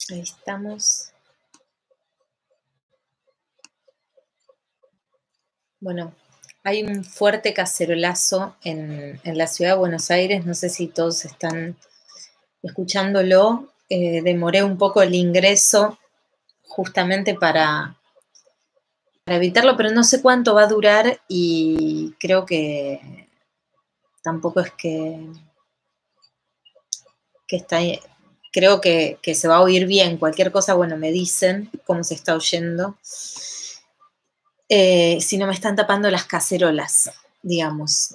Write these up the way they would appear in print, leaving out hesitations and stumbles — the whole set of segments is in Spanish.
Ahí estamos. Bueno, hay un fuerte cacerolazo en la ciudad de Buenos Aires. No sé si todos están escuchándolo. Demoré un poco el ingreso justamente para evitarlo, pero no sé cuánto va a durar y creo que tampoco es que está... Creo que se va a oír bien. Cualquier cosa, bueno, me dicen cómo se está oyendo. Si no me están tapando las cacerolas, digamos.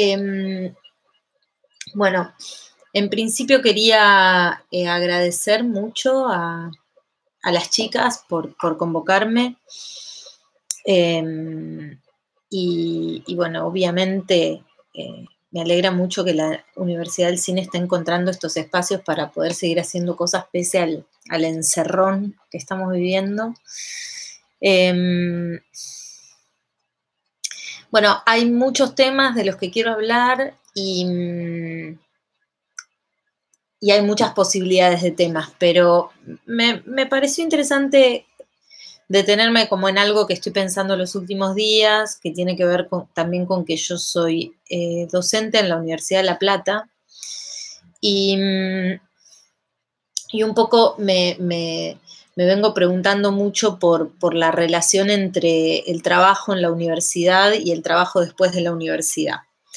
Bueno, en principio quería agradecer mucho a las chicas por convocarme. Y bueno, obviamente me alegra mucho que la Universidad del Cine esté encontrando estos espacios para poder seguir haciendo cosas pese al encerrón que estamos viviendo. Bueno, hay muchos temas de los que quiero hablar y hay muchas posibilidades de temas, pero me pareció interesante detenerme como en algo que estoy pensando en los últimos días, que tiene que ver también con que yo soy docente en la Universidad de La Plata y un poco me vengo preguntando mucho por la relación entre el trabajo en la universidad y el trabajo después de la universidad.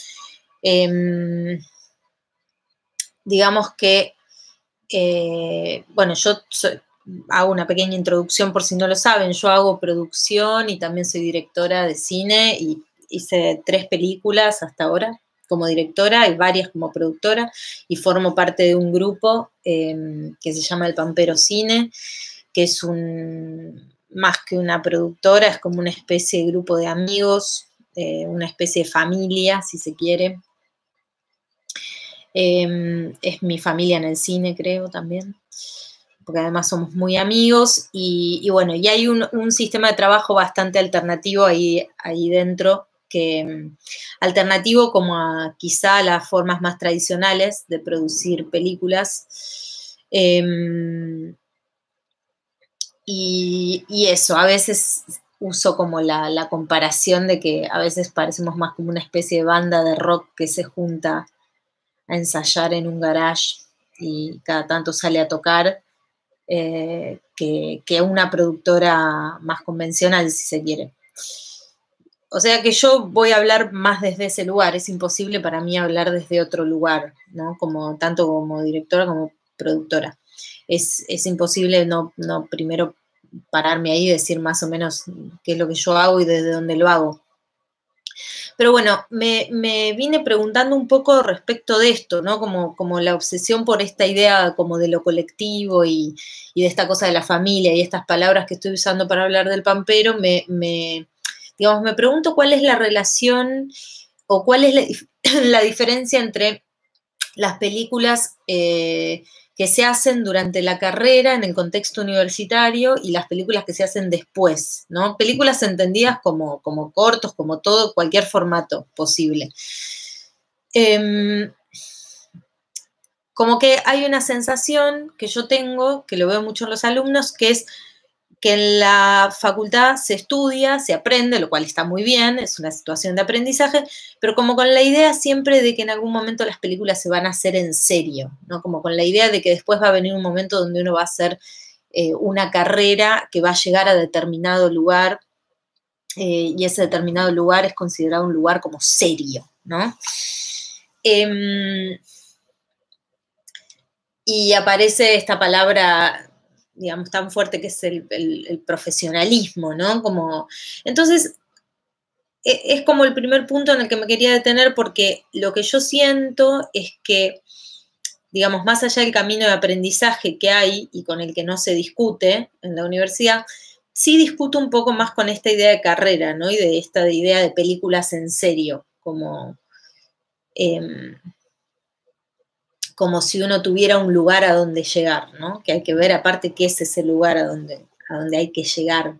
Digamos que, bueno, hago una pequeña introducción por si no lo saben. Yo hago producción y también soy directora de cine y hice 3 películas hasta ahora como directora y varias como productora y formo parte de un grupo que se llama El Pampero Cine, que es más que una productora, es como una especie de grupo de amigos, una especie de familia, si se quiere. Es mi familia en el cine, creo, también, porque además somos muy amigos y bueno, y hay un sistema de trabajo bastante alternativo ahí dentro, alternativo como a quizá las formas más tradicionales de producir películas. Y eso, a veces uso como la comparación de que a veces parecemos más como una especie de banda de rock que se junta a ensayar en un garage y cada tanto sale a tocar, que una productora más convencional, si se quiere. O sea que yo voy a hablar más desde ese lugar, es imposible para mí hablar desde otro lugar, ¿no? Tanto como directora como productora. Es imposible no primero pararme ahí y decir más o menos qué es lo que yo hago y desde dónde lo hago. Pero bueno, me vine preguntando un poco respecto de esto, ¿no? Como la obsesión por esta idea como de lo colectivo y de esta cosa de la familia y estas palabras que estoy usando para hablar del Pampero, digamos, me pregunto cuál es la relación o cuál es la diferencia entre las películas que se hacen durante la carrera en el contexto universitario y las películas que se hacen después, ¿no? Películas entendidas como cortos, como todo, cualquier formato posible. Como que hay una sensación que yo tengo, que lo veo mucho en los alumnos, que es que en la facultad se estudia, se aprende, lo cual está muy bien, es una situación de aprendizaje, pero como con la idea siempre de que en algún momento las películas se van a hacer en serio, ¿no? Como con la idea de que después va a venir un momento donde uno va a hacer una carrera que va a llegar a determinado lugar y ese determinado lugar es considerado un lugar como serio, ¿no? Y aparece esta palabra, digamos, tan fuerte que es el profesionalismo, ¿no? Entonces, es como el primer punto en el que me quería detener porque lo que yo siento es que, digamos, más allá del camino de aprendizaje que hay y con el que no se discute en la universidad, sí discuto un poco más con esta idea de carrera, ¿no? Y de esta idea de películas en serio, como si uno tuviera un lugar a donde llegar, ¿no? Que hay que ver aparte qué es ese lugar a donde hay que llegar.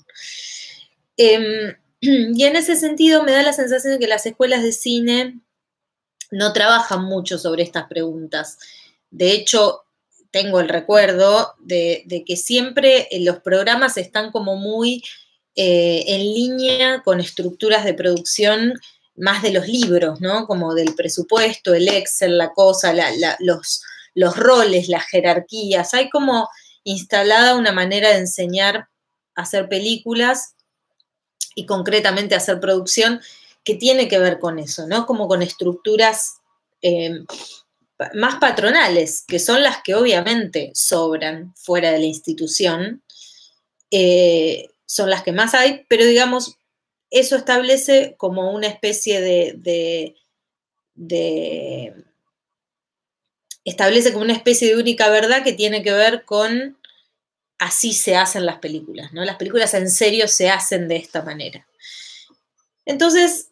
Y en ese sentido me da la sensación de que las escuelas de cine no trabajan mucho sobre estas preguntas. De hecho, tengo el recuerdo de que siempre los programas están como muy en línea con estructuras de producción más de los libros, ¿no? Como del presupuesto, el Excel, la cosa, los roles, las jerarquías. Hay como instalada una manera de enseñar a hacer películas y concretamente a hacer producción que tiene que ver con eso, ¿no? Como con estructuras más patronales, que son las que obviamente sobran fuera de la institución, son las que más hay, pero digamos, eso establece como una especie establece como una especie de única verdad que tiene que ver con así se hacen las películas, ¿no? Las películas en serio se hacen de esta manera. Entonces,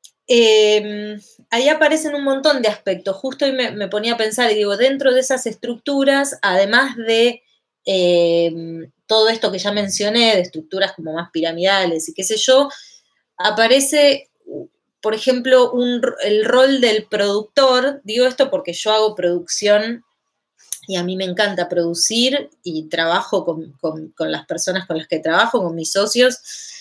ahí aparecen un montón de aspectos. Justo hoy me ponía a pensar y digo, dentro de esas estructuras, además de todo esto que ya mencioné, de estructuras como más piramidales y qué sé yo, aparece, por ejemplo, el rol del productor. Digo esto porque yo hago producción y a mí me encanta producir y trabajo con las personas con las que trabajo, con mis socios.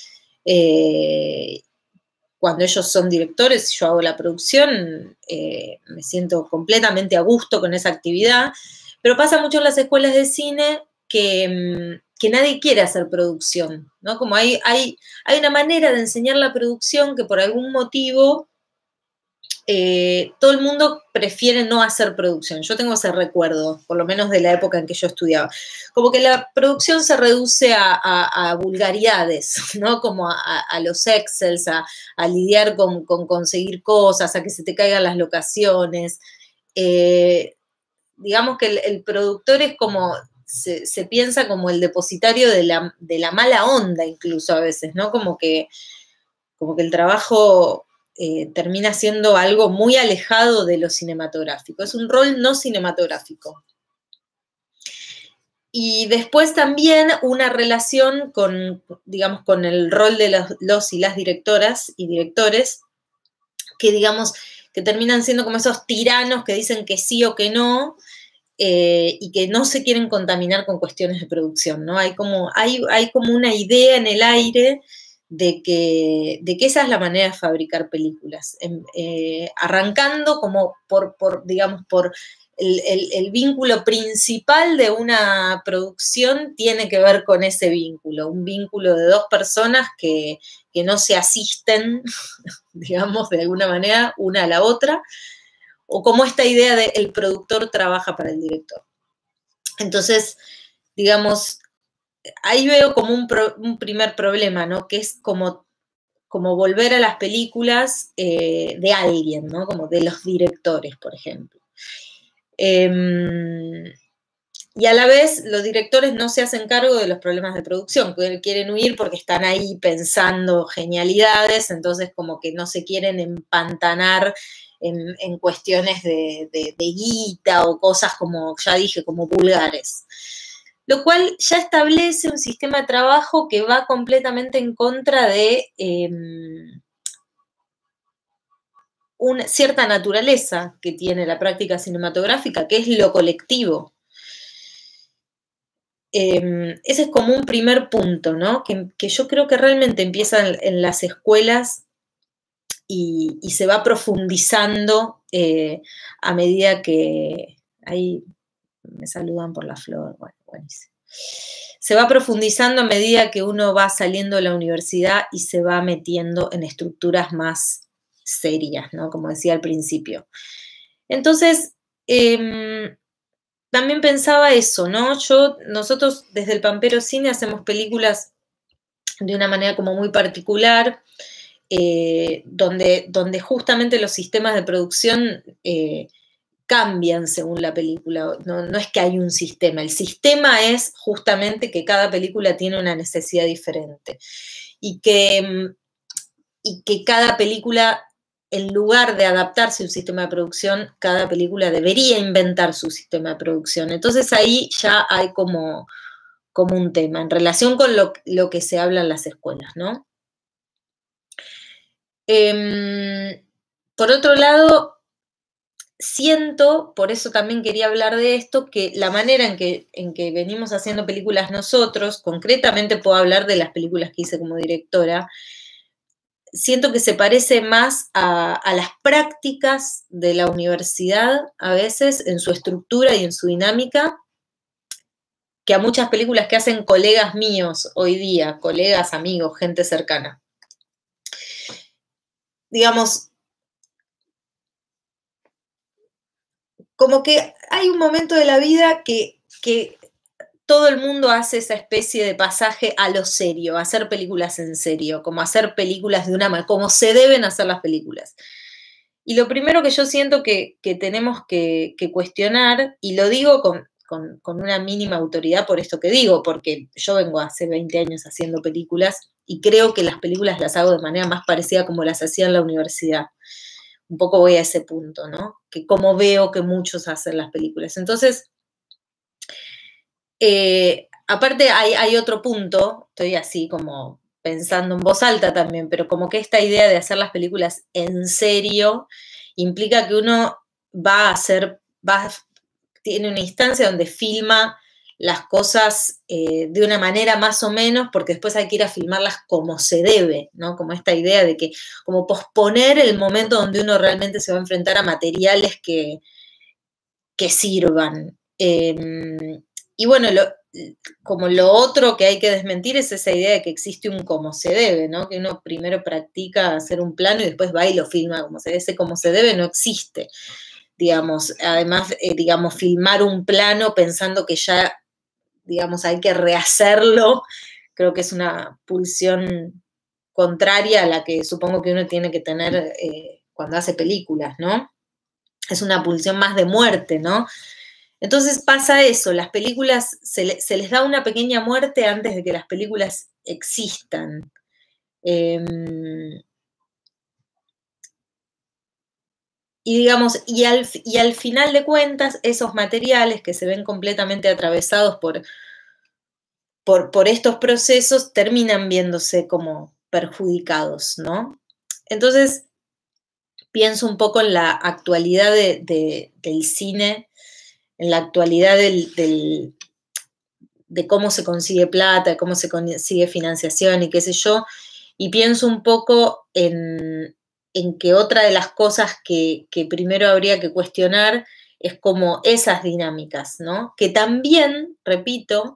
Cuando ellos son directores y yo hago la producción, me siento completamente a gusto con esa actividad, pero pasa mucho en las escuelas de cine que nadie quiere hacer producción, ¿no? Como hay una manera de enseñar la producción que por algún motivo todo el mundo prefiere no hacer producción. Yo tengo ese recuerdo, por lo menos de la época en que yo estudiaba. Como que la producción se reduce a vulgaridades, ¿no? Como a los Excels, a lidiar con conseguir cosas, a que se te caigan las locaciones. Digamos que el productor es como, se piensa como el depositario de la mala onda incluso a veces, ¿no? Como que el trabajo termina siendo algo muy alejado de lo cinematográfico. Es un rol no cinematográfico. Y después también una relación con, digamos, con el rol de los y las directoras y directores, que digamos, que terminan siendo como esos tiranos que dicen que sí o que no, y que no se quieren contaminar con cuestiones de producción, ¿no? Hay como una idea en el aire de que esa es la manera de fabricar películas, arrancando como digamos, por el vínculo principal de una producción tiene que ver con ese vínculo, un vínculo de dos personas que no se asisten, digamos, de alguna manera, una a la otra, o como esta idea de el productor trabaja para el director. Entonces, digamos, ahí veo como un primer problema, ¿no? Que es como volver a las películas de alguien, ¿no? Como de los directores, por ejemplo. Y a la vez los directores no se hacen cargo de los problemas de producción, quieren huir porque están ahí pensando genialidades, entonces como que no se quieren empantanar en cuestiones de guita o cosas como, ya dije, como vulgares. Lo cual ya establece un sistema de trabajo que va completamente en contra de una cierta naturaleza que tiene la práctica cinematográfica, que es lo colectivo. Ese es como un primer punto, ¿no? Que yo creo que realmente empieza en las escuelas y se va profundizando a medida que... Ahí me saludan por la flor, bueno, buenísimo. Se va profundizando a medida que uno va saliendo de la universidad y se va metiendo en estructuras más serias, ¿no? Como decía al principio. Entonces, también pensaba eso, ¿no? Nosotros desde el Pampero Cine hacemos películas de una manera como muy particular, donde justamente los sistemas de producción cambian según la película. No es que hay un sistema, el sistema es justamente que cada película tiene una necesidad diferente y que cada película, en lugar de adaptarse a un sistema de producción, cada película debería inventar su sistema de producción. Entonces ahí ya hay como un tema en relación con lo que se habla en las escuelas, ¿no? Por otro lado, siento, por eso también quería hablar de esto, que la manera en que venimos haciendo películas nosotros, concretamente puedo hablar de las películas que hice como directora, siento que se parece más a las prácticas de la universidad, a veces, en su estructura y en su dinámica, que a muchas películas que hacen colegas míos hoy día, colegas, amigos, gente cercana. Digamos, como que hay un momento de la vida que todo el mundo hace esa especie de pasaje a lo serio, a hacer películas en serio, como hacer películas de una manera, como se deben hacer las películas. Y lo primero que yo siento que tenemos que cuestionar, y lo digo con una mínima autoridad por esto que digo, porque yo vengo hace 20 años haciendo películas y creo que las películas las hago de manera más parecida como las hacía en la universidad. Un poco voy a ese punto, ¿no? Que como veo que muchos hacen las películas. Entonces, aparte hay otro punto, estoy así como pensando en voz alta también, pero como que esta idea de hacer las películas en serio implica que uno va a hacer, tiene una instancia donde filma las cosas de una manera más o menos, porque después hay que ir a filmarlas como se debe, ¿no? Como esta idea de que, como posponer el momento donde uno realmente se va a enfrentar a materiales que sirvan. Y bueno, como lo otro que hay que desmentir es esa idea de que existe un como se debe, ¿no? Que uno primero practica hacer un plano y después va y lo filma como se debe. Ese como se debe no existe, digamos. Además, digamos, filmar un plano pensando que ya, digamos, hay que rehacerlo, creo que es una pulsión contraria a la que supongo que uno tiene que tener cuando hace películas, ¿no? Es una pulsión más de muerte, ¿no? Entonces pasa eso, las películas se les da una pequeña muerte antes de que las películas existan. Y digamos, y al final de cuentas, esos materiales que se ven completamente atravesados por estos procesos terminan viéndose como perjudicados, ¿no? Entonces, pienso un poco en la actualidad del cine, en la actualidad de cómo se consigue plata, de cómo se consigue financiación y qué sé yo, y pienso un poco en que otra de las cosas que primero habría que cuestionar es como esas dinámicas, ¿no? Que también, repito,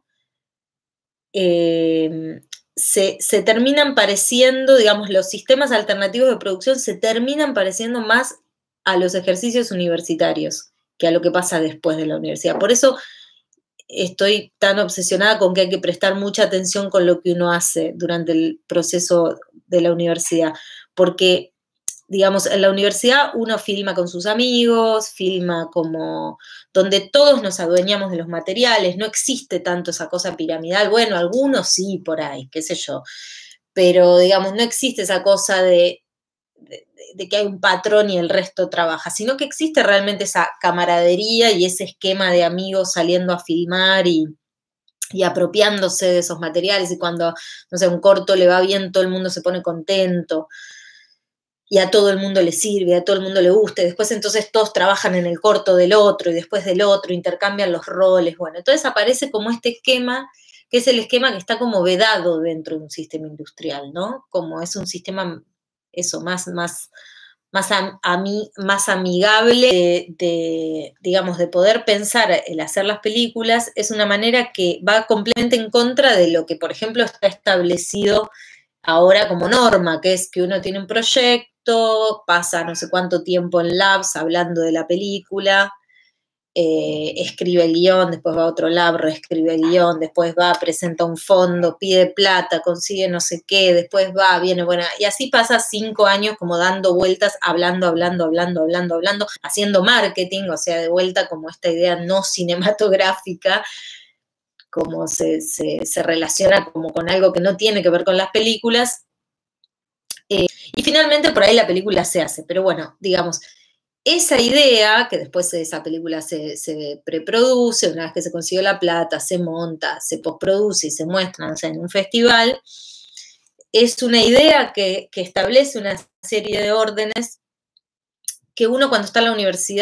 se terminan pareciendo, digamos, los sistemas alternativos de producción se terminan pareciendo más a los ejercicios universitarios que a lo que pasa después de la universidad. Por eso estoy tan obsesionada con que hay que prestar mucha atención con lo que uno hace durante el proceso de la universidad, porque, digamos, en la universidad uno filma con sus amigos, filma como donde todos nos adueñamos de los materiales, no existe tanto esa cosa piramidal, bueno, algunos sí por ahí, qué sé yo, pero digamos, no existe esa cosa de que hay un patrón y el resto trabaja, sino que existe realmente esa camaradería y ese esquema de amigos saliendo a filmar y apropiándose de esos materiales, y cuando, no sé, un corto le va bien, todo el mundo se pone contento y a todo el mundo le sirve, a todo el mundo le gusta, y después entonces todos trabajan en el corto del otro y después del otro, intercambian los roles, bueno, entonces aparece como este esquema, que es el esquema que está como vedado dentro de un sistema industrial, ¿no? Como es un sistema, eso, más amigable digamos, de poder pensar el hacer las películas, es una manera que va completamente en contra de lo que, por ejemplo, está establecido ahora como norma, que es que uno tiene un proyecto, pasa no sé cuánto tiempo en labs hablando de la película, escribe el guión, después va a otro lab, reescribe el guión, después va, presenta un fondo, pide plata, consigue no sé qué, después va, viene, bueno, y así pasa 5 años como dando vueltas, hablando, haciendo marketing, o sea, de vuelta como esta idea no cinematográfica, como se relaciona como con algo que no tiene que ver con las películas, y finalmente por ahí la película se hace, pero bueno, digamos, esa idea, que después esa película se preproduce, una vez que se consiguió la plata, se monta, se postproduce y se muestra, no sé, en un festival, es una idea que establece una serie de órdenes que uno cuando está en la universidad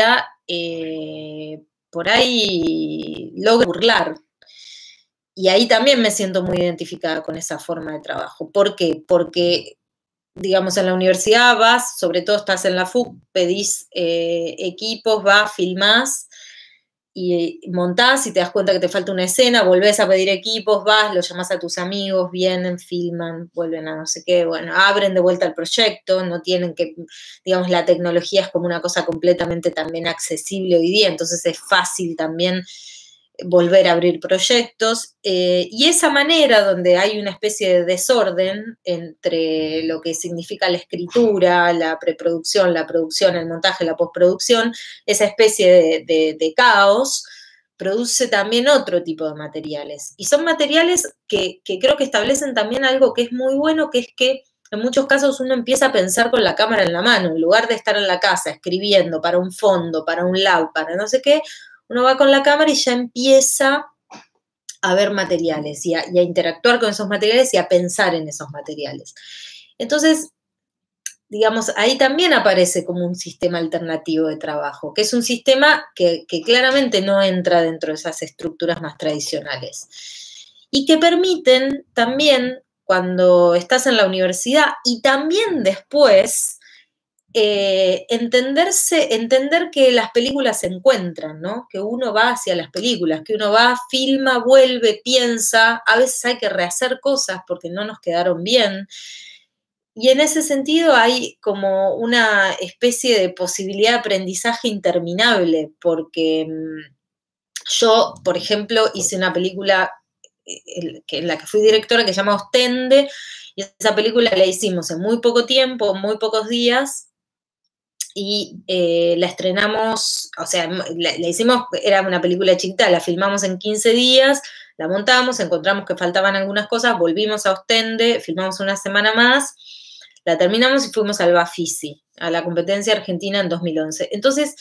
por ahí logra burlar. Y ahí también me siento muy identificada con esa forma de trabajo. ¿Por qué? Porque, digamos, en la universidad vas, sobre todo estás en la FUC, pedís equipos, vas, filmás y montás y te das cuenta que te falta una escena, volvés a pedir equipos, vas, los llamás a tus amigos, vienen, filman, vuelven a no sé qué, bueno, abren de vuelta el proyecto, no tienen que, digamos, la tecnología es como una cosa completamente también accesible hoy día, entonces es fácil también volver a abrir proyectos, y esa manera donde hay una especie de desorden entre lo que significa la escritura, la preproducción, la producción, el montaje, la postproducción, esa especie de caos, produce también otro tipo de materiales. Y son materiales que creo que establecen también algo que es muy bueno, que es que en muchos casos uno empieza a pensar con la cámara en la mano, en lugar de estar en la casa escribiendo para un fondo, para un lab, para no sé qué, uno va con la cámara y ya empieza a ver materiales y a interactuar con esos materiales y a pensar en esos materiales. Entonces, digamos, ahí también aparece como un sistema alternativo de trabajo, que es un sistema que claramente no entra dentro de esas estructuras más tradicionales y que permiten también, cuando estás en la universidad y también después, entender que las películas se encuentran, ¿no? Que uno va hacia las películas, que uno va, filma, vuelve, piensa, a veces hay que rehacer cosas porque no nos quedaron bien. Y en ese sentido hay como una especie de posibilidad de aprendizaje interminable, porque yo, por ejemplo, hice una película en la que fui directora que se llama Ostende, y esa película la hicimos en muy poco tiempo, muy pocos días, y la estrenamos, o sea, la hicimos, era una película chiquita, la filmamos en 15 días, la montamos, encontramos que faltaban algunas cosas, volvimos a Ostende, filmamos una semana más, la terminamos y fuimos al Bafisi, a la competencia argentina en 2011. Entonces,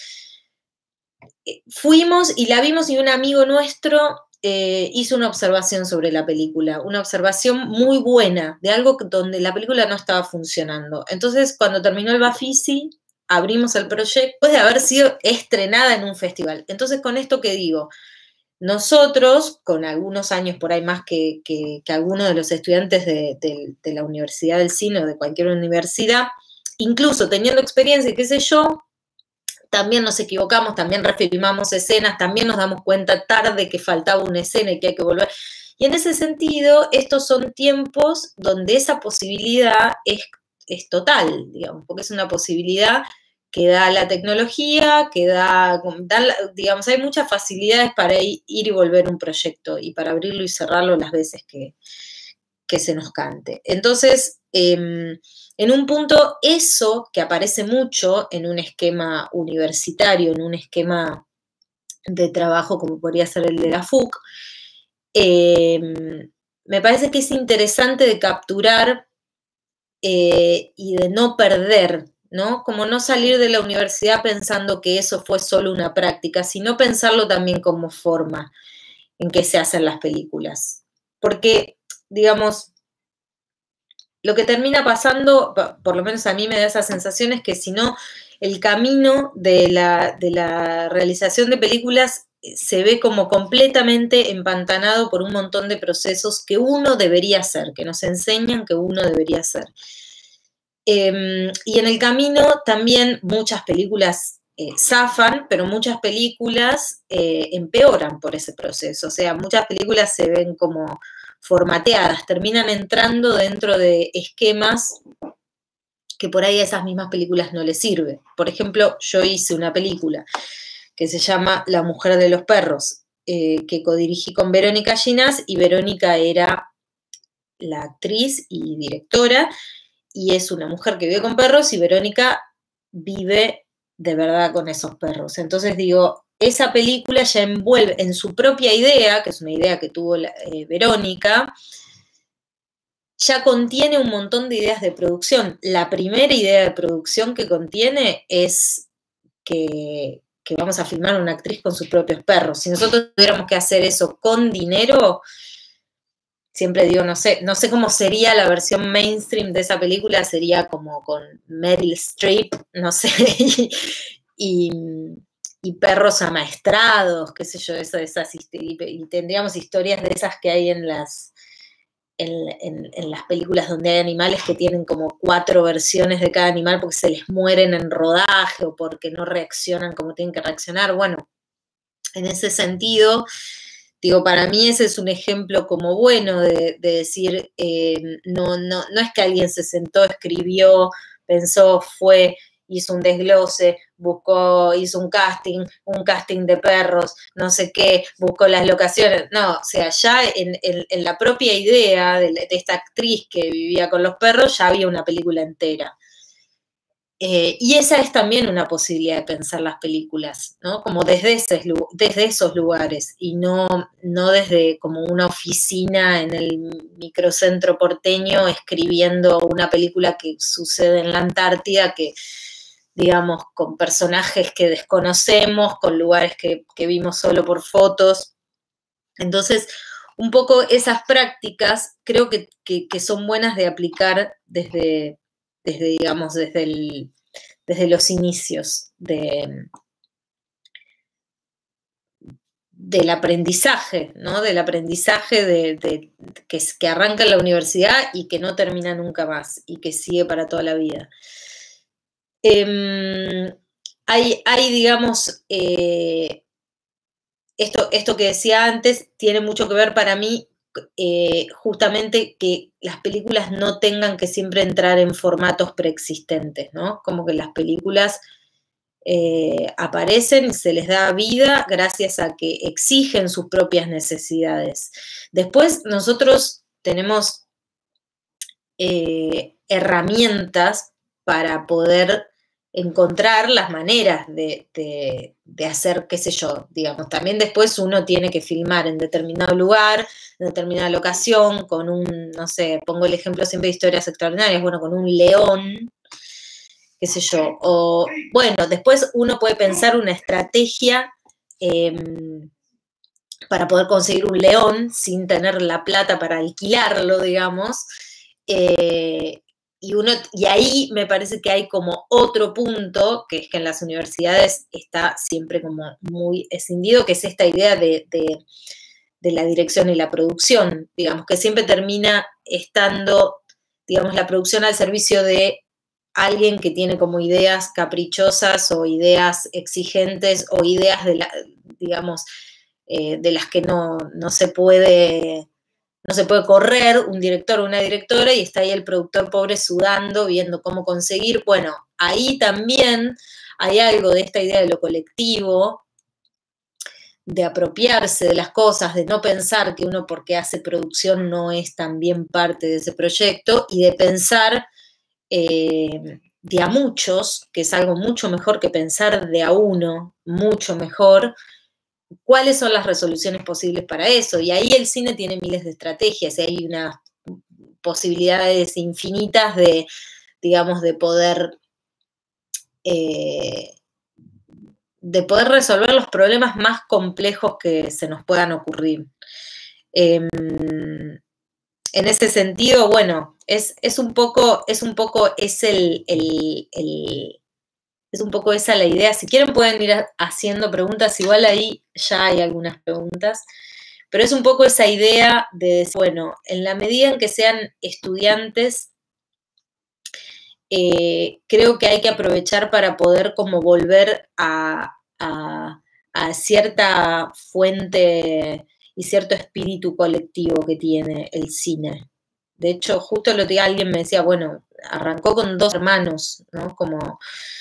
fuimos y la vimos y un amigo nuestro hizo una observación sobre la película, una observación muy buena de algo donde la película no estaba funcionando. Entonces, cuando terminó el Bafisi, abrimos el proyecto después de haber sido estrenada en un festival. Entonces, con esto que digo, nosotros, con algunos años por ahí más que algunos de los estudiantes de la Universidad del Cine o de cualquier universidad, incluso teniendo experiencia, qué sé yo, también nos equivocamos, también refilmamos escenas, también nos damos cuenta tarde que faltaba una escena y que hay que volver. Y en ese sentido, estos son tiempos donde esa posibilidad es total, digamos, porque es una posibilidad que da la tecnología, que digamos, hay muchas facilidades para ir y volver un proyecto y para abrirlo y cerrarlo las veces que se nos cante. Entonces, en un punto, eso que aparece mucho en un esquema universitario, en un esquema de trabajo como podría ser el de la FUC, me parece que es interesante de capturar y de no perder, ¿no? Como no salir de la universidad pensando que eso fue solo una práctica, sino pensarlo también como forma en que se hacen las películas. Porque, digamos, lo que termina pasando, por lo menos a mí me da esa sensación, es que si no, el camino de la realización de películas se ve como completamente empantanado por un montón de procesos que uno debería hacer, que nos enseñan que uno debería hacer. Y en el camino también muchas películas zafan, pero muchas películas empeoran por ese proceso. O sea, muchas películas se ven como formateadas, terminan entrando dentro de esquemas que por ahí a esas mismas películas no les sirve. Por ejemplo, yo hice una película que se llama La mujer de los perros, que codirigí con Verónica Ginás, y Verónica era la actriz y directora, y es una mujer que vive con perros, y Verónica vive de verdad con esos perros. Entonces digo, esa película ya envuelve en su propia idea, que es una idea que tuvo Verónica, ya contiene un montón de ideas de producción. La primera idea de producción que contiene es que vamos a filmar a una actriz con sus propios perros. Si nosotros tuviéramos que hacer eso con dinero, siempre digo, no sé cómo sería la versión mainstream de esa película, sería como con Meryl Streep, no sé, y y perros amaestrados, qué sé yo, y tendríamos historias de esas que hay en las películas donde hay animales que tienen como 4 versiones de cada animal porque se les mueren en rodaje o porque no reaccionan como tienen que reaccionar. Bueno, en ese sentido, digo, para mí ese es un ejemplo como bueno de decir, no es que alguien se sentó, escribió, pensó, fue, hizo un desglose, buscó, hizo un casting de perros, no sé qué, buscó las locaciones. No, o sea, ya en la propia idea de esta actriz que vivía con los perros ya había una película entera. Y esa es también una posibilidad de pensar las películas, ¿no? Como desde esos lugares y no desde como una oficina en el microcentro porteño escribiendo una película que sucede en la Antártida, que, digamos, con personajes que desconocemos, con lugares que vimos solo por fotos. Entonces, un poco esas prácticas creo que son buenas de aplicar digamos, desde los inicios del aprendizaje, ¿no? Del aprendizaje que arranca en la universidad y que no termina nunca más y que sigue para toda la vida. Hay digamos, esto que decía antes tiene mucho que ver para mí justamente que las películas no tengan que siempre entrar en formatos preexistentes, ¿no? Como que las películas aparecen y se les da vida gracias a que exigen sus propias necesidades. Después nosotros tenemos herramientas para poder encontrar las maneras de hacer, qué sé yo, digamos, también después uno tiene que filmar en determinado lugar, en determinada locación, con un, no sé, pongo el ejemplo siempre de Historias Extraordinarias, bueno, con un león, qué sé yo, o bueno, después uno puede pensar una estrategia para poder conseguir un león sin tener la plata para alquilarlo, digamos, y ahí me parece que hay como otro punto, que es que en las universidades está siempre como muy escindido, que es esta idea de la dirección y la producción, digamos, que siempre termina estando, digamos, la producción al servicio de alguien que tiene como ideas caprichosas o ideas exigentes o ideas digamos, de las que no se puede correr un director o una directora y está ahí el productor pobre sudando, viendo cómo conseguir. Bueno, ahí también hay algo de esta idea de lo colectivo, de apropiarse de las cosas, de no pensar que uno porque hace producción no es también parte de ese proyecto y de pensar de a muchos, que es algo mucho mejor que pensar de a uno, mucho mejor, cuáles son las resoluciones posibles para eso. Y ahí el cine tiene miles de estrategias y hay unas posibilidades infinitas de, digamos, de poder resolver los problemas más complejos que se nos puedan ocurrir. En ese sentido, bueno, es un poco es un poco esa la idea. Si quieren pueden ir haciendo preguntas, igual ahí ya hay algunas preguntas, pero es un poco esa idea de decir, bueno, en la medida en que sean estudiantes, creo que hay que aprovechar para poder como volver a cierta fuente y cierto espíritu colectivo que tiene el cine. De hecho, justo el otro día alguien me decía, bueno, arrancó con 2 hermanos, ¿no? Como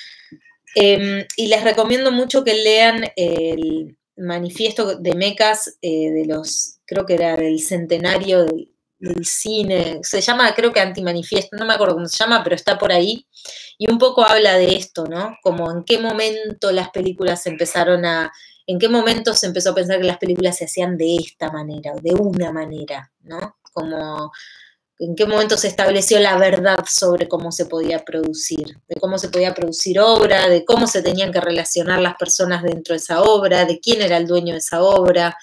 y les recomiendo mucho que lean el manifiesto de Mecas de creo que era del centenario del cine, se llama creo que Antimanifiesto, no me acuerdo cómo se llama, pero está por ahí, y un poco habla de esto, ¿no? Como en qué momento las películas en qué momento se empezó a pensar que las películas se hacían de esta manera, o de una manera, ¿no? Como en qué momento se estableció la verdad sobre cómo se podía producir, de cómo se podía producir obra, de cómo se tenían que relacionar las personas dentro de esa obra, de quién era el dueño de esa obra.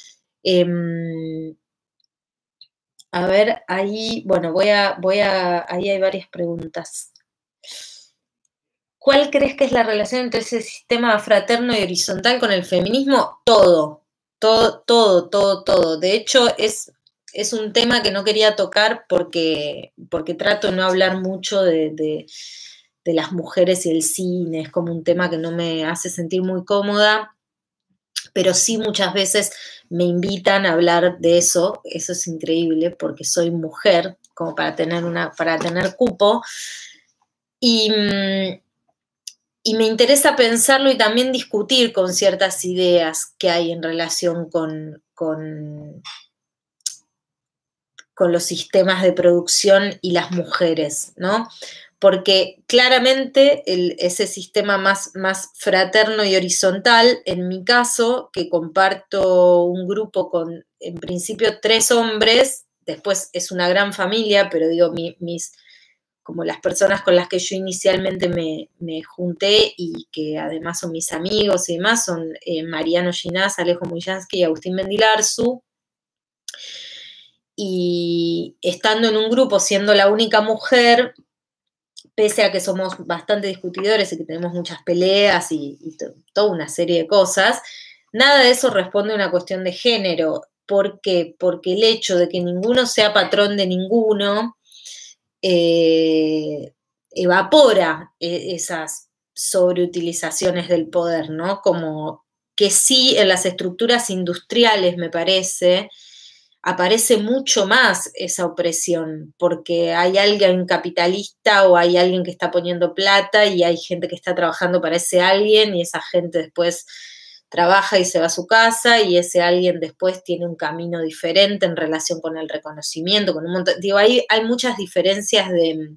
A ver, ahí, bueno, ahí hay varias preguntas. ¿Cuál crees que es la relación entre ese sistema fraterno y horizontal con el feminismo? Todo, todo, todo, todo, todo. De hecho, es un tema que no quería tocar porque trato de no hablar mucho de las mujeres y el cine. Es como un tema que no me hace sentir muy cómoda, pero sí muchas veces me invitan a hablar de eso. Eso es increíble porque soy mujer, como para tener cupo. Y me interesa pensarlo y también discutir con ciertas ideas que hay en relación con los sistemas de producción y las mujeres, ¿no? Porque claramente ese sistema más fraterno y horizontal, en mi caso, que comparto un grupo con, en principio, 3 hombres, después es una gran familia, pero digo, como las personas con las que yo inicialmente me junté y que además son mis amigos y demás, son Mariano Ginás, Alejo Muyansky y Agustín Mendilarzu. Y estando en un grupo, siendo la única mujer, pese a que somos bastante discutidores y que tenemos muchas peleas y toda una serie de cosas, nada de eso responde a una cuestión de género. ¿Por qué? Porque el hecho de que ninguno sea patrón de ninguno evapora esas sobreutilizaciones del poder, ¿no? Como que sí en las estructuras industriales, me parece, aparece mucho más esa opresión, porque hay alguien capitalista o hay alguien que está poniendo plata y hay gente que está trabajando para ese alguien y esa gente después trabaja y se va a su casa y ese alguien después tiene un camino diferente en relación con el reconocimiento, con un montón, digo, hay muchas diferencias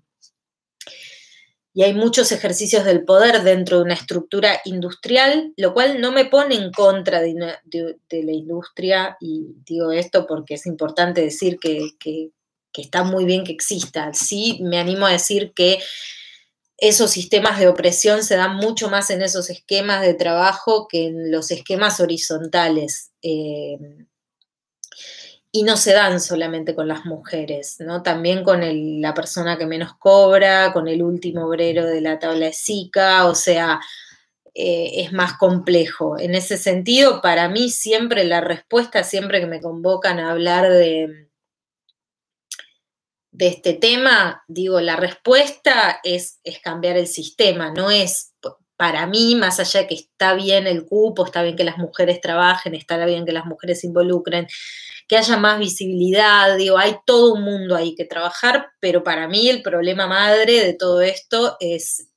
y hay muchos ejercicios del poder dentro de una estructura industrial, lo cual no me pone en contra de la industria, y digo esto porque es importante decir que está muy bien que exista. Sí, me animo a decir que esos sistemas de opresión se dan mucho más en esos esquemas de trabajo que en los esquemas horizontales. Y no se dan solamente con las mujeres, ¿no? También con la persona que menos cobra, con el último obrero de la tabla de Sica, o sea, es más complejo. En ese sentido, para mí siempre la respuesta, siempre que me convocan a hablar de este tema, digo, la respuesta es cambiar el sistema, no es para mí, más allá de que está bien el cupo, está bien que las mujeres trabajen, está bien que las mujeres se involucren, que haya más visibilidad, digo, hay todo un mundo ahí que trabajar, pero para mí el problema madre de todo esto es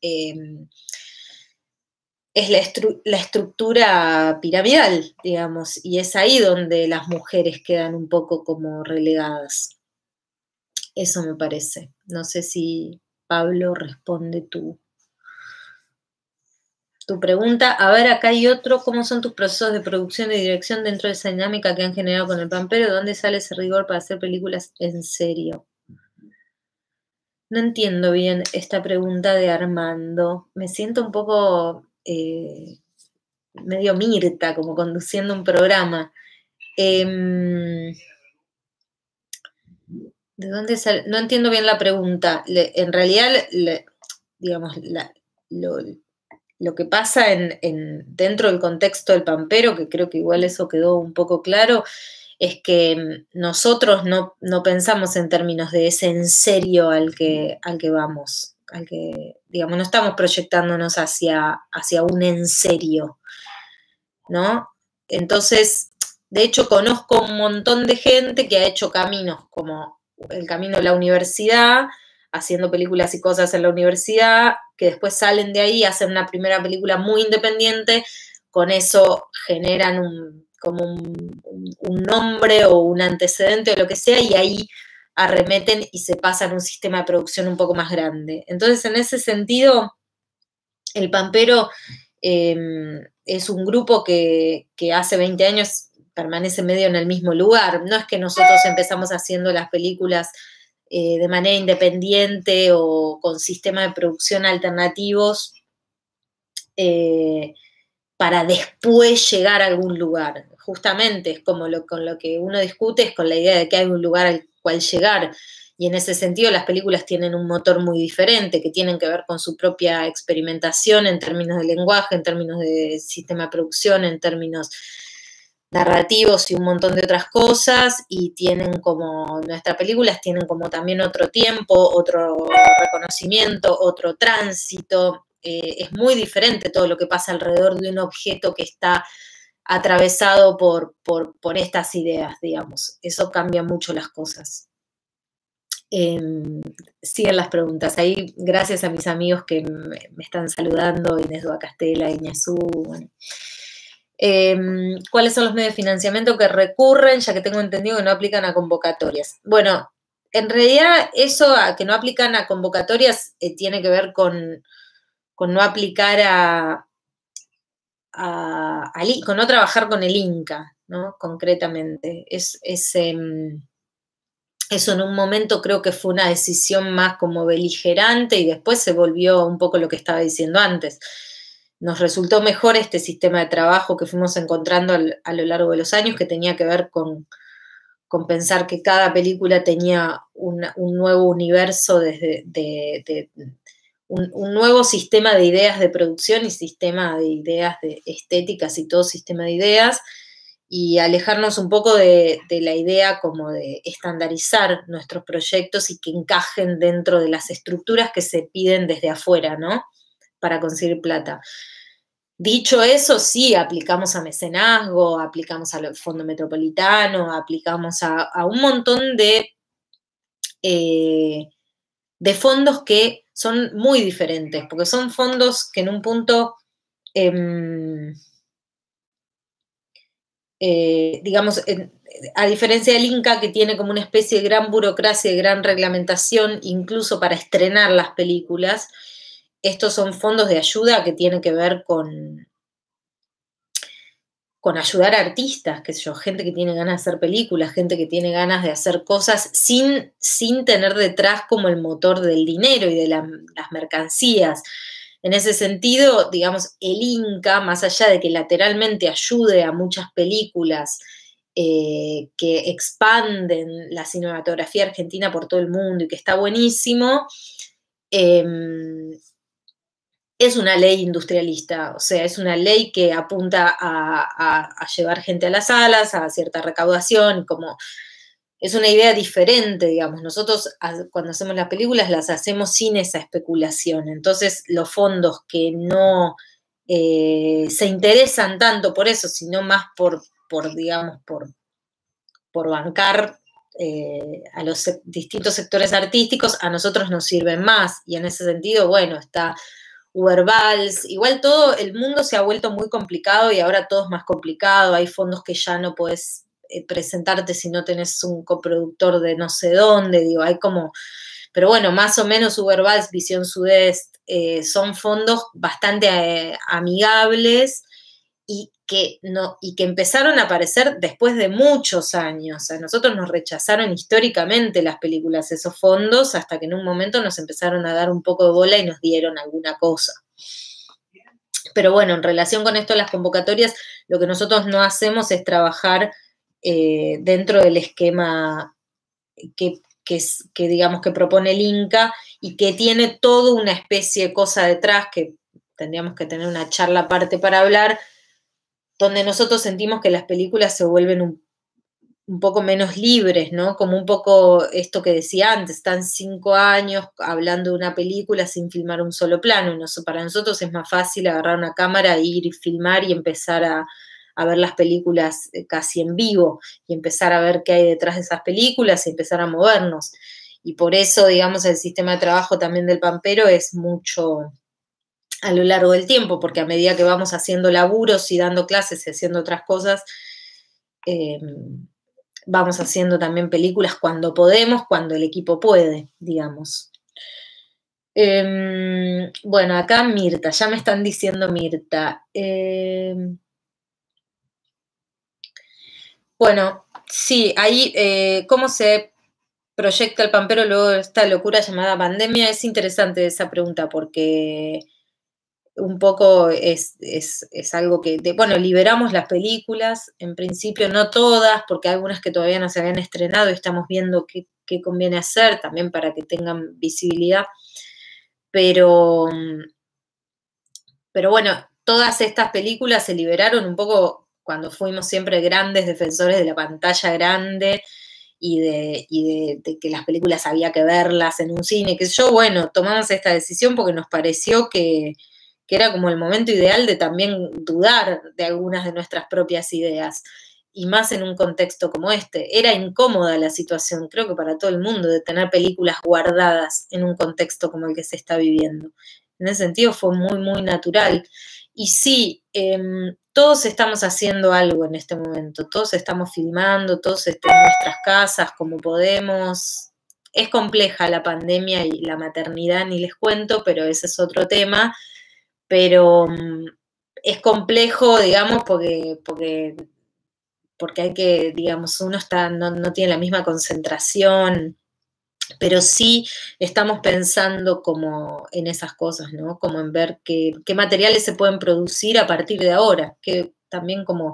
la estructura piramidal, digamos, y es ahí donde las mujeres quedan un poco como relegadas. Eso me parece. No sé si Pablo responde tu pregunta. A ver, acá hay otro. ¿Cómo son tus procesos de producción y dirección dentro de esa dinámica que han generado con el Pampero? ¿De dónde sale ese rigor para hacer películas en serio? No entiendo bien esta pregunta de Armando. Me siento un poco medio Mirta, como conduciendo un programa. ¿De dónde sale? No entiendo bien la pregunta. En realidad, digamos, lo que pasa dentro del contexto del Pampero, que creo que igual eso quedó un poco claro, es que nosotros no pensamos en términos de ese en serio al que vamos, digamos, no estamos proyectándonos hacia un en serio, ¿no? Entonces, de hecho, conozco un montón de gente que ha hecho caminos como el camino de la universidad, haciendo películas y cosas en la universidad, que después salen de ahí, hacen una primera película muy independiente, con eso generan como un nombre o un antecedente o lo que sea, y ahí arremeten y se pasan a un sistema de producción un poco más grande. Entonces, en ese sentido, el Pampero es un grupo que hace 20 años permanece medio en el mismo lugar. No es que nosotros empezamos haciendo las películas de manera independiente o con sistemas de producción alternativos para después llegar a algún lugar. Justamente es como con lo que uno discute, es con la idea de que hay un lugar al cual llegar. Y en ese sentido las películas tienen un motor muy diferente, que tienen que ver con su propia experimentación en términos de lenguaje, en términos de sistema de producción, en términos narrativos y un montón de otras cosas, y tienen como, nuestras películas tienen como también otro tiempo, otro reconocimiento, otro tránsito. Es muy diferente todo lo que pasa alrededor de un objeto que está atravesado por estas ideas, digamos. Eso cambia mucho las cosas. Siguen las preguntas. Ahí, gracias a mis amigos que me están saludando, Inés Dua Castela, Iñazú, bueno. ¿Cuáles son los medios de financiamiento que recurren, ya que tengo entendido que no aplican a convocatorias? Bueno, en realidad eso a que no aplican a convocatorias tiene que ver con no aplicar con no trabajar con el Inca, ¿no? Concretamente. Eso en un momento creo que fue una decisión más como beligerante y después se volvió un poco lo que estaba diciendo antes. Nos resultó mejor este sistema de trabajo que fuimos encontrando a lo largo de los años, que tenía que ver con pensar que cada película tenía un nuevo universo, un nuevo sistema de ideas de producción y sistema de ideas de estéticas y todo sistema de ideas, y alejarnos un poco de la idea como de estandarizar nuestros proyectos y que encajen dentro de las estructuras que se piden desde afuera, ¿no? Para conseguir plata. Dicho eso, sí, aplicamos a mecenazgo, aplicamos al Fondo Metropolitano, aplicamos a un montón de fondos que son muy diferentes, porque son fondos que en un punto, digamos, a diferencia del Inca, que tiene como una especie de gran burocracia, de gran reglamentación, incluso para estrenar las películas, estos son fondos de ayuda que tienen que ver con ayudar a artistas, qué sé yo, gente que tiene ganas de hacer películas, gente que tiene ganas de hacer cosas sin tener detrás como el motor del dinero y de las mercancías. En ese sentido, digamos, el Inca, más allá de que lateralmente ayude a muchas películas que expanden la cinematografía argentina por todo el mundo y que está buenísimo, es una ley industrialista, o sea, es una ley que apunta a llevar gente a las salas, a cierta recaudación, como es una idea diferente, digamos. Nosotros cuando hacemos las películas las hacemos sin esa especulación. Entonces, los fondos que no se interesan tanto por eso, sino más por bancar a los distintos sectores artísticos, a nosotros nos sirven más. Y en ese sentido, bueno, está Ubervals, igual todo el mundo se ha vuelto muy complicado y ahora todo es más complicado, hay fondos que ya no podés presentarte si no tenés un coproductor de no sé dónde, digo, hay como, pero bueno, más o menos Ubervals, Visión Sudest, son fondos bastante amigables y que empezaron a aparecer después de muchos años. O sea, nosotros nos rechazaron históricamente las películas esos fondos hasta que en un momento nos empezaron a dar un poco de bola y nos dieron alguna cosa. Pero bueno, en relación con esto de las convocatorias, lo que nosotros no hacemos es trabajar dentro del esquema que digamos que propone el Inca y que tiene toda una especie de cosa detrás que tendríamos que tener una charla aparte para hablar, donde nosotros sentimos que las películas se vuelven un poco menos libres, ¿no? Como un poco esto que decía antes, están 5 años hablando de una película sin filmar un solo plano. Para nosotros es más fácil agarrar una cámara, ir y filmar y empezar a ver las películas casi en vivo y empezar a ver qué hay detrás de esas películas y empezar a movernos. Y por eso, digamos, el sistema de trabajo también del Pampero es mucho a lo largo del tiempo, porque a medida que vamos haciendo laburos y dando clases y haciendo otras cosas, vamos haciendo también películas cuando podemos, cuando el equipo puede, digamos. Bueno, acá Mirta, ya me están diciendo Mirta. Bueno, sí, ahí, ¿cómo se proyecta el Pampero luego de esta locura llamada pandemia? Es interesante esa pregunta porque un poco es algo que, bueno, liberamos las películas, en principio no todas, porque hay algunas que todavía no se habían estrenado y estamos viendo qué qué conviene hacer, también para que tengan visibilidad. Pero bueno, todas estas películas se liberaron un poco cuando fuimos siempre grandes defensores de la pantalla grande y de que las películas había que verlas en un cine, que yo, bueno, tomamos esta decisión porque nos pareció que era como el momento ideal de también dudar de algunas de nuestras propias ideas, y más en un contexto como este. Era incómoda la situación, creo que para todo el mundo, de tener películas guardadas en un contexto como el que se está viviendo. En ese sentido fue muy, muy natural. Y sí, todos estamos haciendo algo en este momento, todos estamos filmando, todos estamos en nuestras casas como podemos. Es compleja la pandemia y la maternidad, ni les cuento, pero ese es otro tema. Pero es complejo, digamos, porque hay que, digamos, uno no tiene la misma concentración, pero sí estamos pensando como en esas cosas, ¿no? Como en ver qué materiales se pueden producir a partir de ahora, que también como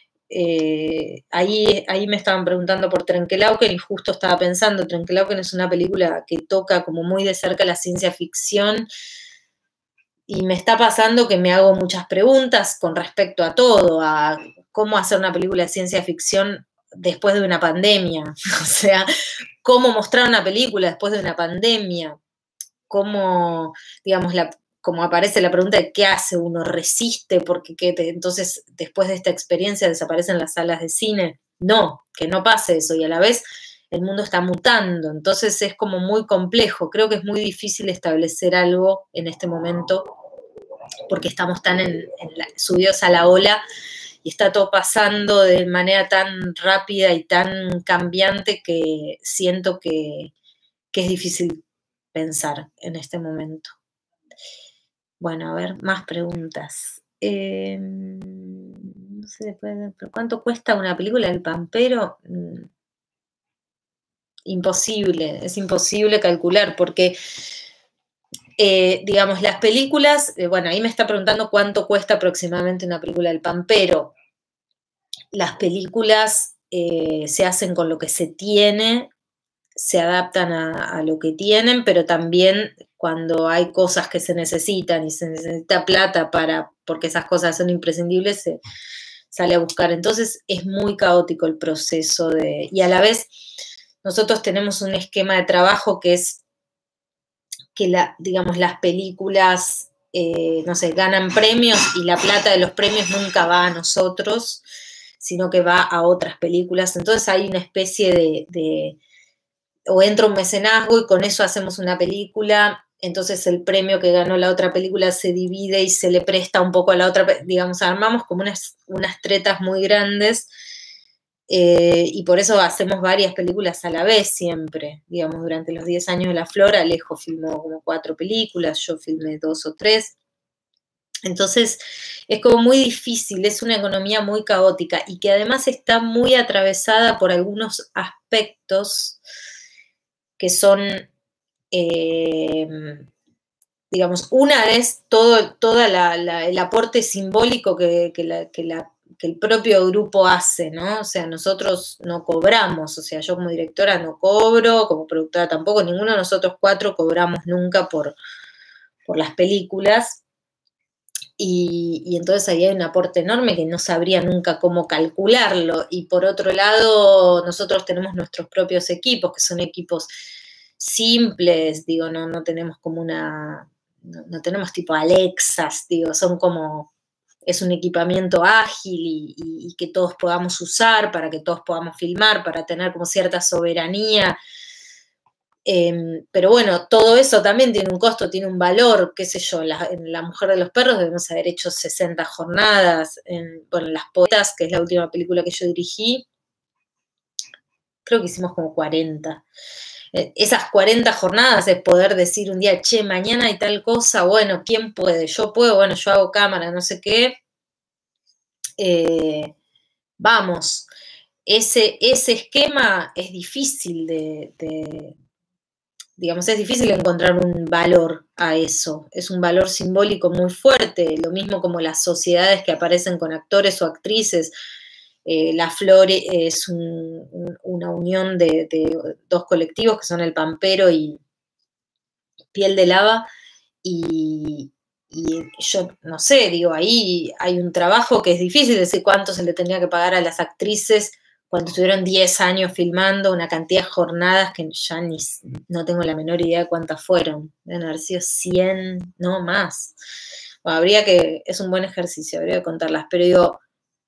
ahí me estaban preguntando por Trenkelauken y justo estaba pensando, Trenkelauken es una película que toca como muy de cerca la ciencia ficción y me está pasando que me hago muchas preguntas con respecto a todo, a cómo hacer una película de ciencia ficción después de una pandemia, o sea, cómo mostrar una película después de una pandemia, cómo, digamos, como aparece la pregunta de qué hace uno, resiste, porque entonces después de esta experiencia desaparecen las salas de cine. No, que no pase eso, y a la vez el mundo está mutando, entonces es como muy complejo, creo que es muy difícil establecer algo en este momento, porque estamos tan subidos a la ola, y está todo pasando de manera tan rápida y tan cambiante que siento que es difícil pensar en este momento. Bueno, a ver, más preguntas. No sé, ¿cuánto cuesta una película del Pampero? Imposible, es imposible calcular, porque, digamos, las películas, bueno, ahí me está preguntando cuánto cuesta aproximadamente una película del Pampero. Las películas se hacen con lo que se tiene, se adaptan a lo que tienen, pero también cuando hay cosas que se necesitan y se necesita plata porque esas cosas son imprescindibles, se sale a buscar. Entonces es muy caótico el proceso y a la vez nosotros tenemos un esquema de trabajo que es que digamos, las películas, no sé, ganan premios y la plata de los premios nunca va a nosotros, sino que va a otras películas. Entonces hay una especie o entra un mecenazgo y con eso hacemos una película, entonces el premio que ganó la otra película se divide y se le presta un poco a la otra, digamos, armamos como unas tretas muy grandes, y por eso hacemos varias películas a la vez siempre, digamos, durante los 10 años de La Flor, Alejo filmó como 4 películas, yo filmé 2 o 3, entonces es como muy difícil, es una economía muy caótica y que además está muy atravesada por algunos aspectos que son, digamos, una es todo el aporte simbólico que el propio grupo hace, ¿no? O sea, nosotros no cobramos, o sea, yo como directora no cobro, como productora tampoco, ninguno de nosotros 4 cobramos nunca por las películas. Y entonces ahí hay un aporte enorme que no sabría nunca cómo calcularlo. Y por otro lado, nosotros tenemos nuestros propios equipos, que son equipos simples, digo, no tenemos como no tenemos tipo Alexas, digo, son como, es un equipamiento ágil y que todos podamos usar para que todos podamos filmar, para tener como cierta soberanía. Pero bueno, todo eso también tiene un costo, tiene un valor, qué sé yo, en La Mujer de los Perros debemos haber hecho 60 jornadas, bueno, Las Poetas, que es la última película que yo dirigí, creo que hicimos como 40. Esas 40 jornadas es poder decir un día, che, mañana hay tal cosa, bueno, ¿quién puede? Yo puedo, bueno, yo hago cámara, no sé qué. Vamos, ese esquema es difícil digamos, es difícil encontrar un valor a eso. Es un valor simbólico muy fuerte, lo mismo como las sociedades que aparecen con actores o actrices La Flor es una unión de dos colectivos que son El Pampero y Piel de Lava, y yo no sé, digo, ahí hay un trabajo que es difícil decir cuánto se le tenía que pagar a las actrices cuando estuvieron 10 años filmando, una cantidad de jornadas que ya no tengo la menor idea de cuántas fueron. Deben haber sido 100, no más. Bueno, es un buen ejercicio, habría que contarlas, pero digo,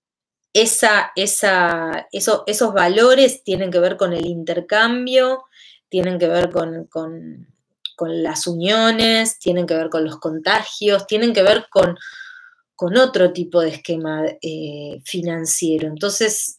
esos valores tienen que ver con el intercambio, tienen que ver con las uniones, tienen que ver con los contagios, tienen que ver con otro tipo de esquema financiero. Entonces,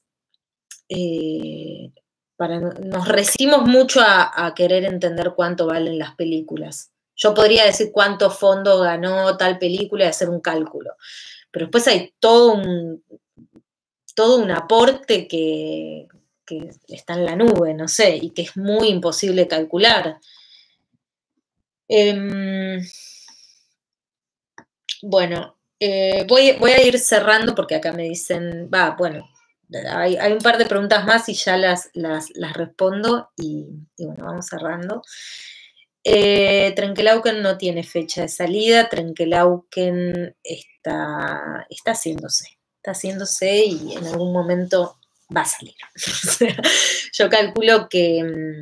nos resistimos mucho a querer entender cuánto valen las películas. Yo podría decir cuánto fondo ganó tal película y hacer un cálculo, pero después hay todo un aporte que está en la nube, no sé, y que es muy imposible calcular. Bueno, voy a ir cerrando porque acá me dicen, bueno, hay un par de preguntas más y ya las respondo y bueno, vamos cerrando. Trenkelauken no tiene fecha de salida, Trenkelauken está haciéndose y en algún momento va a salir. O sea, yo calculo que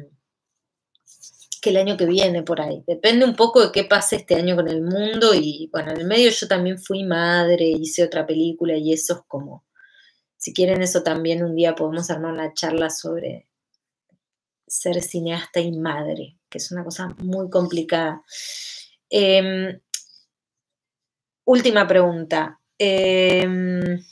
el año que viene por ahí. Depende un poco de qué pase este año con el mundo y bueno, en el medio yo también fui madre, hice otra película y eso es como, si quieren eso también un día podemos armar una charla sobre ser cineasta y madre, que es una cosa muy complicada. Última pregunta. De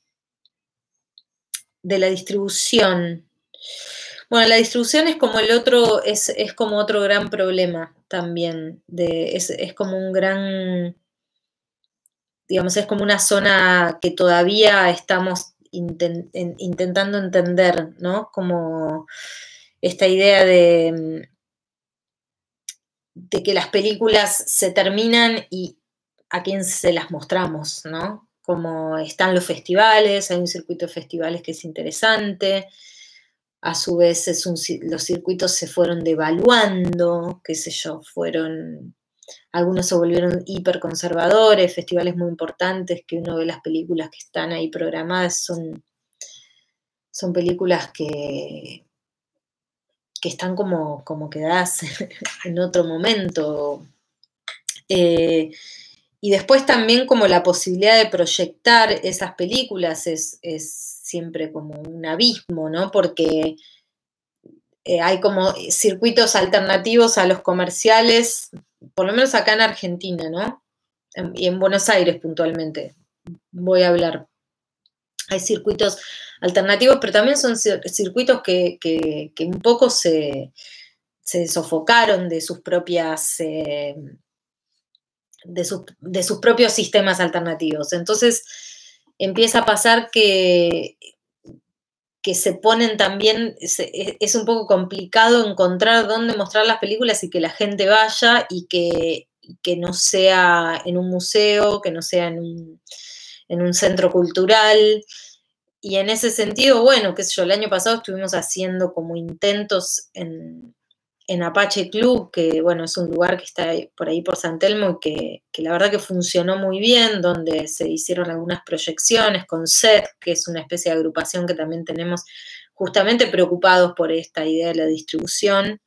la distribución. Bueno, la distribución es como es como otro gran problema también. Es como un gran, digamos, es como una zona que todavía estamos intentando entender, ¿no? Como esta idea de que las películas se terminan y a quién se las mostramos, ¿no? Como están los festivales, hay un circuito de festivales que es interesante, a su vez los circuitos se fueron devaluando, qué sé yo, algunos se volvieron hiperconservadores, festivales muy importantes que uno ve las películas que están ahí programadas, son películas que están como quedadas en otro momento. Y después también como la posibilidad de proyectar esas películas es siempre como un abismo, ¿no? Porque hay como circuitos alternativos a los comerciales, por lo menos acá en Argentina, ¿no? Y en Buenos Aires puntualmente, voy a hablar. Hay circuitos alternativos, pero también son circuitos que un poco se sofocaron de sus propias... de sus propios sistemas alternativos. Entonces empieza a pasar que se ponen también, es un poco complicado encontrar dónde mostrar las películas y que la gente vaya y que no sea en un museo, que no sea en un centro cultural. Y en ese sentido, bueno, qué sé yo, el año pasado estuvimos haciendo como intentos en Apache Club, que bueno, es un lugar que está por ahí por San Telmo y que la verdad que funcionó muy bien, donde se hicieron algunas proyecciones con SET, que es una especie de agrupación que también tenemos justamente preocupados por esta idea de la distribución.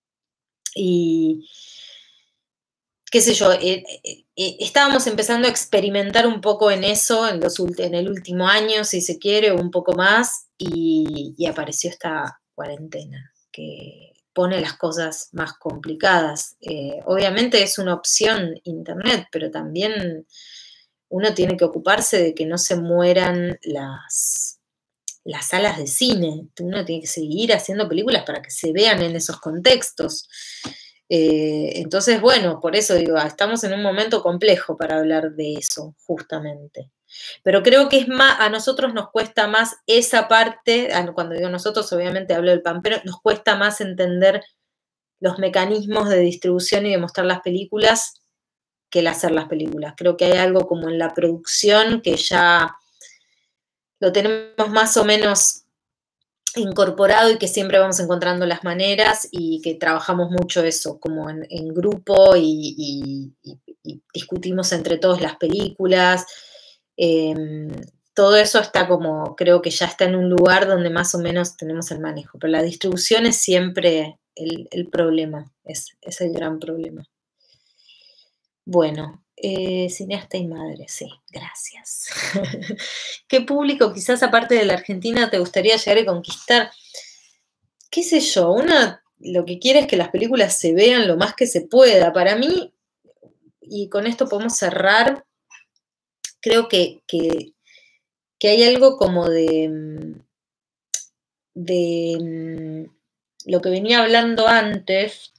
Y qué sé yo, estábamos empezando a experimentar un poco en eso en el último año, si se quiere, o un poco más, y apareció esta cuarentena, que pone las cosas más complicadas. Obviamente es una opción Internet, pero también uno tiene que ocuparse de que no se mueran las salas de cine. Uno tiene que seguir haciendo películas para que se vean en esos contextos. Entonces, bueno, por eso digo, estamos en un momento complejo para hablar de eso, justamente. Pero creo que a nosotros nos cuesta más esa parte, cuando digo nosotros, obviamente hablo del Pampero, nos cuesta más entender los mecanismos de distribución y de mostrar las películas que el hacer las películas. Creo que hay algo como en la producción que ya lo tenemos más o menos incorporado y que siempre vamos encontrando las maneras y que trabajamos mucho eso, como en grupo y discutimos entre todos las películas. Todo eso está como, creo que ya está en un lugar donde más o menos tenemos el manejo, pero la distribución es siempre el problema, es el gran problema. Bueno, cineasta y madre, sí, gracias. ¿Qué público quizás aparte de la Argentina te gustaría llegar y conquistar? ¿Qué sé yo? Lo que quiere es que las películas se vean lo más que se pueda. Para mí, y con esto podemos cerrar, creo que hay algo como de lo que venía hablando antes,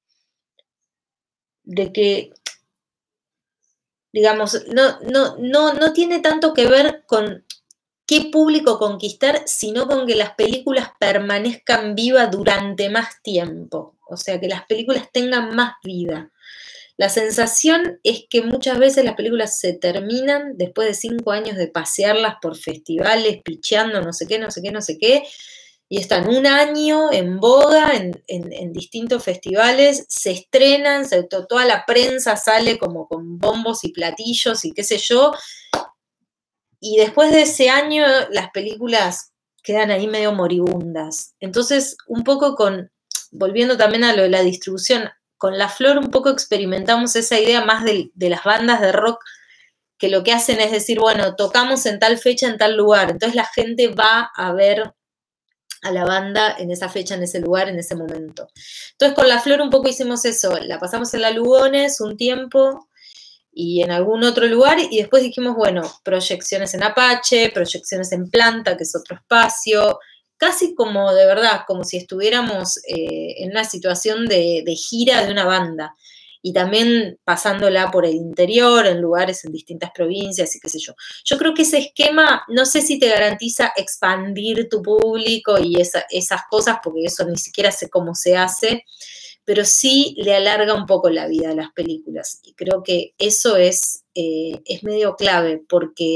de que, digamos, no tiene tanto que ver con qué público conquistar, sino con que las películas permanezcan vivas durante más tiempo, o sea, que las películas tengan más vida. La sensación es que muchas veces las películas se terminan después de 5 años de pasearlas por festivales, picheando no sé qué, no sé qué, no sé qué, y están un año en boga en distintos festivales, se estrenan, toda la prensa sale como con bombos y platillos y qué sé yo, y después de ese año las películas quedan ahí medio moribundas. Entonces, un poco volviendo también a lo de la distribución, con La Flor un poco experimentamos esa idea más de las bandas de rock que lo que hacen es decir, bueno, tocamos en tal fecha, en tal lugar, entonces la gente va a ver a la banda en esa fecha, en ese lugar, en ese momento. Entonces con La Flor un poco hicimos eso, la pasamos en la Lugones un tiempo y en algún otro lugar y después dijimos, bueno, proyecciones en Apache, proyecciones en Planta, que es otro espacio, casi como de verdad, como si estuviéramos en una situación de gira de una banda y también pasándola por el interior, en lugares en distintas provincias y qué sé yo. Yo creo que ese esquema, no sé si te garantiza expandir tu público y esas cosas, porque eso ni siquiera sé cómo se hace, pero sí le alarga un poco la vida a las películas. Y creo que eso es medio clave,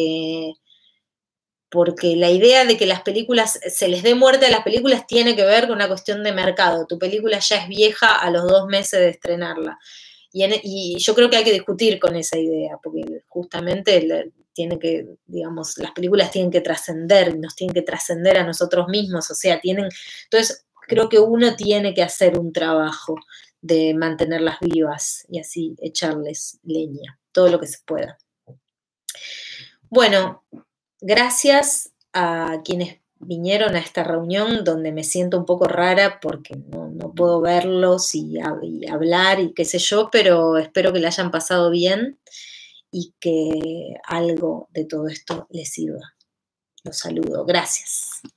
porque la idea de que las películas, se les dé muerte a las películas tiene que ver con una cuestión de mercado. Tu película ya es vieja a los 2 meses de estrenarla. Y yo creo que hay que discutir con esa idea, porque justamente tiene que, digamos, las películas tienen que trascender, nos tienen que trascender a nosotros mismos, o sea, entonces creo que uno tiene que hacer un trabajo de mantenerlas vivas y así echarles leña, todo lo que se pueda. Bueno, gracias a quienes vinieron a esta reunión donde me siento un poco rara porque no puedo verlos y hablar y qué sé yo, pero espero que la hayan pasado bien y que algo de todo esto les sirva. Los saludo. Gracias.